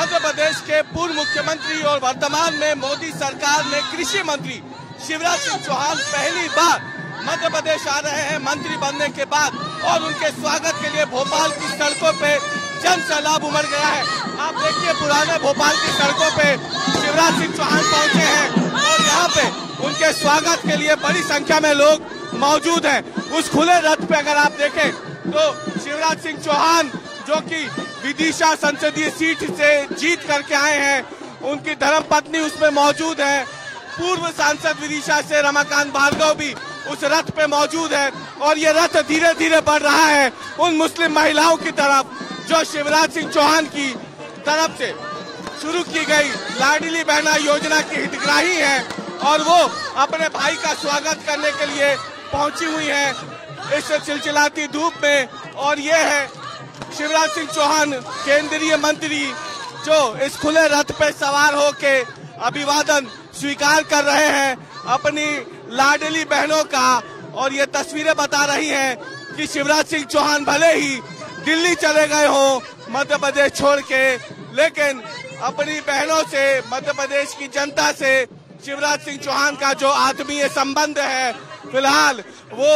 मध्य प्रदेश के पूर्व मुख्यमंत्री और वर्तमान में मोदी सरकार में कृषि मंत्री शिवराज सिंह चौहान पहली बार मध्य प्रदेश आ रहे हैं मंत्री बनने के बाद, और उनके स्वागत के लिए भोपाल की सड़कों पे जन सैलाब उमड़ गया है। आप देखिए, पुराने भोपाल की सड़कों पे शिवराज सिंह चौहान पहुंचे हैं और यहाँ पे उनके स्वागत के लिए बड़ी संख्या में लोग मौजूद हैं। उस खुले रथ पे अगर आप देखें तो शिवराज सिंह चौहान, जो कि विदिशा संसदीय सीट से जीत करके आए हैं, उनकी धर्मपत्नी उसमें मौजूद है। पूर्व सांसद विदिशा से रमाकांत भार्गव भी उस रथ पे मौजूद है और ये रथ धीरे धीरे बढ़ रहा है उन मुस्लिम महिलाओं की तरफ जो शिवराज सिंह चौहान की तरफ से शुरू की गई लाडली बहना योजना की हितग्राही है और वो अपने भाई का स्वागत करने के लिए पहुंची हुई है इस चिलचिलाती धूप में। और ये है शिवराज सिंह चौहान, केंद्रीय मंत्री, जो इस खुले रथ पे सवार होके अभिवादन स्वीकार कर रहे हैं अपनी लाडली बहनों का। और ये तस्वीरें बता रही हैं कि शिवराज सिंह चौहान भले ही दिल्ली चले गए हों मध्य प्रदेश छोड़ के, लेकिन अपनी बहनों से, मध्य प्रदेश की जनता से शिवराज सिंह चौहान का जो आत्मीय संबंध है फिलहाल वो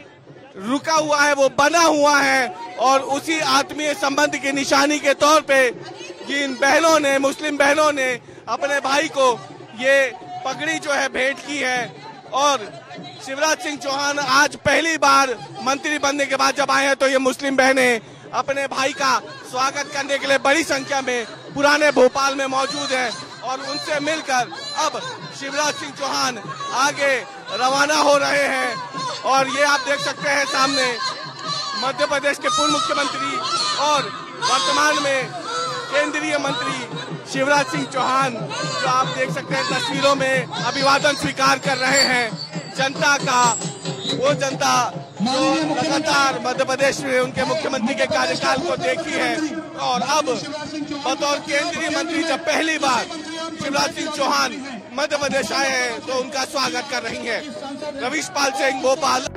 रुका हुआ है, वो बना हुआ है। और उसी आत्मीय संबंध की निशानी के तौर पे इन बहनों ने, मुस्लिम बहनों ने अपने भाई को ये पगड़ी जो है भेंट की है। और शिवराज सिंह चौहान आज पहली बार मंत्री बनने के बाद जब आए हैं तो ये मुस्लिम बहनें अपने भाई का स्वागत करने के लिए बड़ी संख्या में पुराने भोपाल में मौजूद हैं और उनसे मिलकर अब शिवराज सिंह चौहान आगे रवाना हो रहे हैं। और ये आप देख सकते हैं सामने मध्य प्रदेश के पूर्व मुख्यमंत्री और वर्तमान में केंद्रीय मंत्री शिवराज सिंह चौहान, जो आप देख सकते हैं तस्वीरों में अभिवादन स्वीकार कर रहे हैं जनता का। वो जनता जो लगातार मध्य प्रदेश में उनके मुख्यमंत्री के कार्यकाल को देखी है और अब बतौर केंद्रीय मंत्री जब पहली बार शिवराज सिंह चौहान मध्य प्रदेश आए हैं तो उनका स्वागत कर रही है। रवीश पाल सिंह, भोपाल।